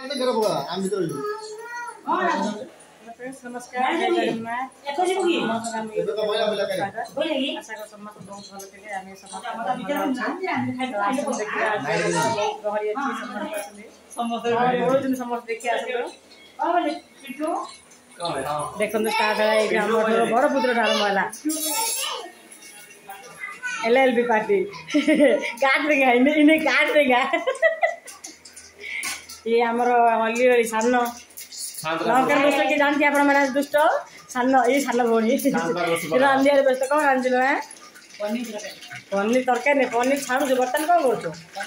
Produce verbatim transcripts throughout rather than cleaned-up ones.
नमस्कार जय जगन्नाथ आशा कर समस्त बहुत भल थे आम समस्त समस्त देखिए देखो स्टार्ट है बड़ पुत्र आरंभ है एल एल बी पार्टी काट देगा इन्हें काट देगा ये आमर हल्ली सान नौकर दोस्त की जानती आप मैंने दुष्ट सान ये सान भौणी रांधि व्यस्त कौन रांधि पनीर तरकारी नहीं पनीर छाड़ू बर्तमान कौन कर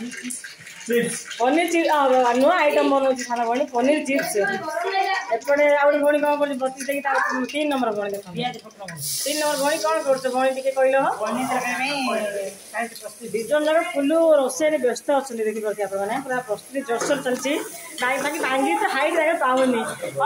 पनीर चिप्स नुआ आइटम बनाऊँ सान भौणी पनीर चिप्स एपटे आउट भौणी कौन कर बती तीन नंबर भौणी देख तीन नंबर भौणी कौन कर भौणी टे कहल दिजन जगह फुल रोषे व्यस्त अच्छा देखी पार्टी आप पूरा प्रस्तुति जोरसोर चलती बाकी भांगी तो हाइट जगह पाऊनी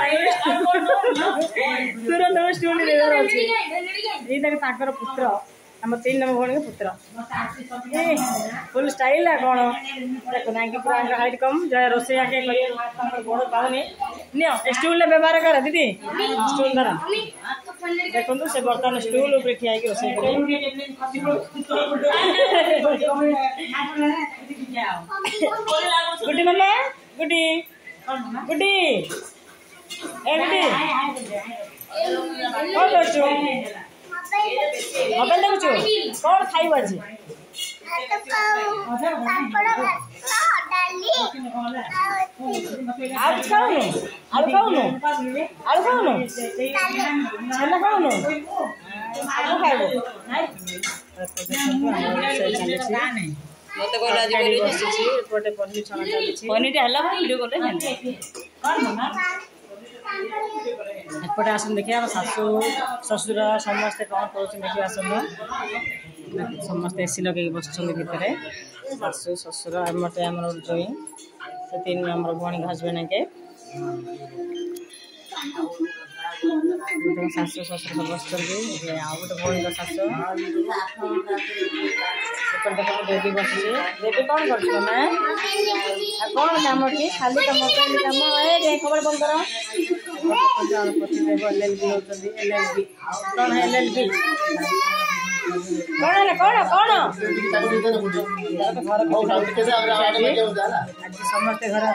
तुरंत स्टूल देवर अच्छे ये पुत्र आम तीन नंबर भौणी पुत्र फुल स्टाइल है कौन देखो ना कि पूरा हाइट कम जय रोसे आगे बड़ पाऊनी नि स्टूल व्यवहार कर दीदी स्टूल धरा देखो से बर्तमान स्टूल ठिया रोसे गुड्डी मामा गुड्डी गुड्डी ए गुड्डी कौन कर मोबाइल देखु कौन खाइब आज आलू खाऊनु आलू खाऊनु आलू खाऊनु छेना खाऊनु आलू खाइब मत कहला आज बोली बसिछि एपटे पनीर छाना चलिछि पनीर हल्ला वीडियो करले एपटे आसन देखिए आम शाशु ससुर समस्ते कौन कर देखिए आसन समस्ते एसी लगे बस भितर शाशु ससुर एमटे आम जोई से तीन नंबर भौणी हजबैंड के शाशु ससुर सब बस आउ गोटे भौणी शाशु देख बेबी बस बेबी कौन कर कौन कम कि खाली कम कम खबर बंद कर एल एल बी होती एल एल बी कौन है एल एल बी कौन है कौन कौन आज समस्ते घर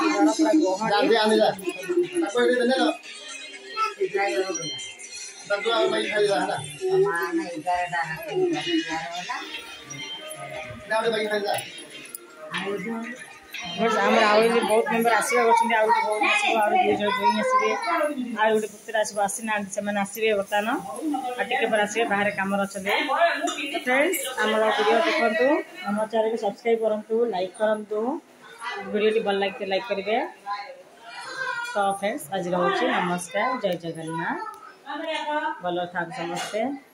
आमर आउ बहुत मेम्बर आसवा कर बहुत आसो आउ दुई जन जोई आसवे आउ गोटे पुत्र आसो आसीना से आसवे बर्तमान आ टिके पर आसवे बाहर काम अच्छा फ्रेंड्स आम वीडियो देखु आम चैनल को सब्सक्राइब करूँ लाइक करूँ वीडियो भल लगे लाइक करेंगे तो फ्रेंड्स आज रोचे नमस्कार जय जगन्नाथ भल था समस्ते।